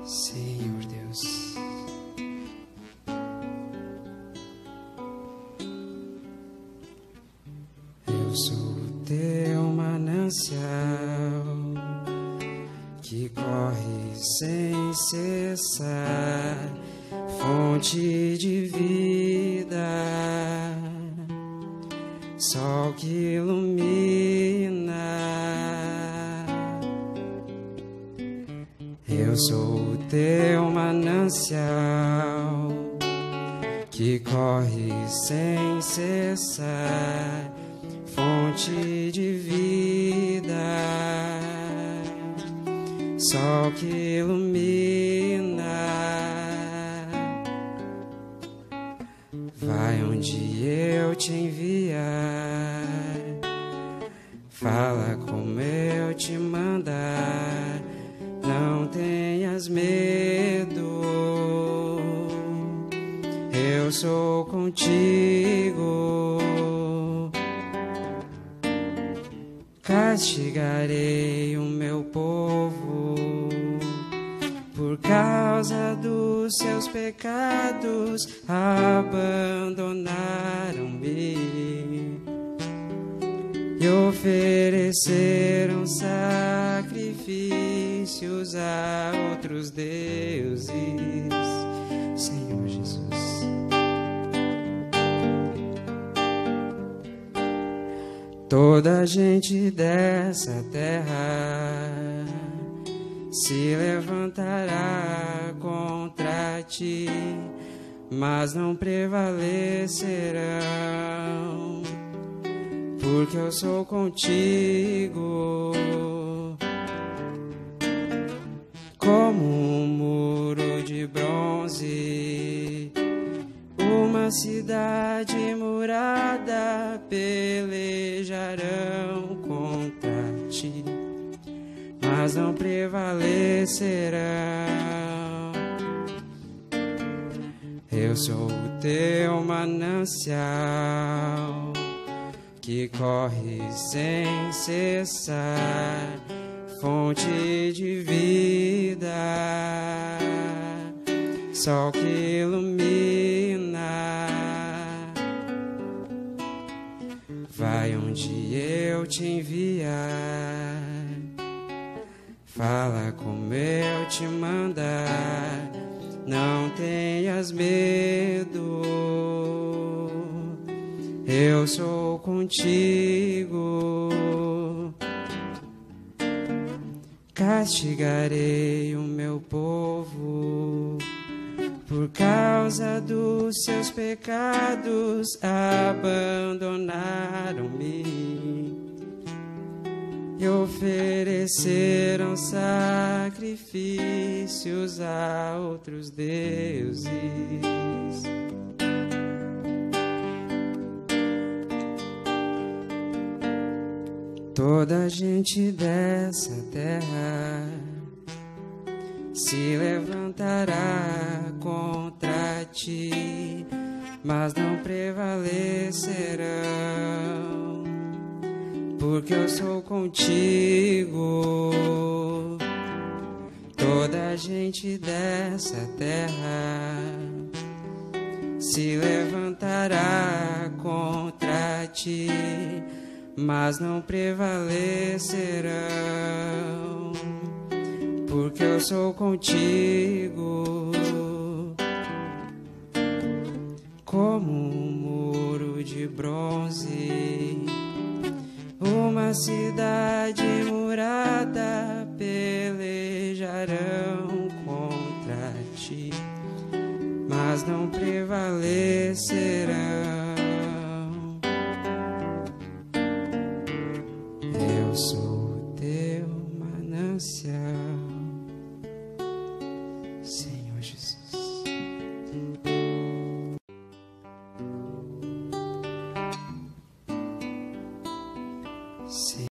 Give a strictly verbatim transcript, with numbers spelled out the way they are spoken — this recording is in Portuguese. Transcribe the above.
Senhor Deus, eu sou o teu manancial que corre sem cessar, fonte de vida, sol que ilumina. Eu sou o teu manancial que corre sem cessar, fonte de vida, sol que ilumina. Vai onde eu te enviar, fala como eu te mandar. Não tenhas medo, eu sou contigo. Castigarei o meu povo por causa dos seus pecados, abandonaram-me e ofereceram sacrifícios a outros deuses. Senhor Jesus, toda a gente dessa terra se levantará contra ti, mas não prevalecerão, porque eu sou contigo. Como um muro de bronze, uma cidade murada, pelejarão contra ti, mas não prevalecerão. Eu sou o teu manancial que corre sem cessar, fonte de vida, sol que ilumina. Vai onde eu te enviar, fala como eu te mandar. Não tenhas medo, eu sou contigo. Castigarei o meu povo por causa dos seus pecados, abandonaram-me e ofereceram sacrifícios a outros deuses. Toda a gente dessa terra se levantará contra ti, mas não prevalecerão, porque eu sou contigo. Toda a gente dessa terra se levantará contra ti, mas não prevalecerão, porque eu sou contigo. Como um muro de bronze, uma cidade murada, pelejarão contra ti, mas não prevalecerão.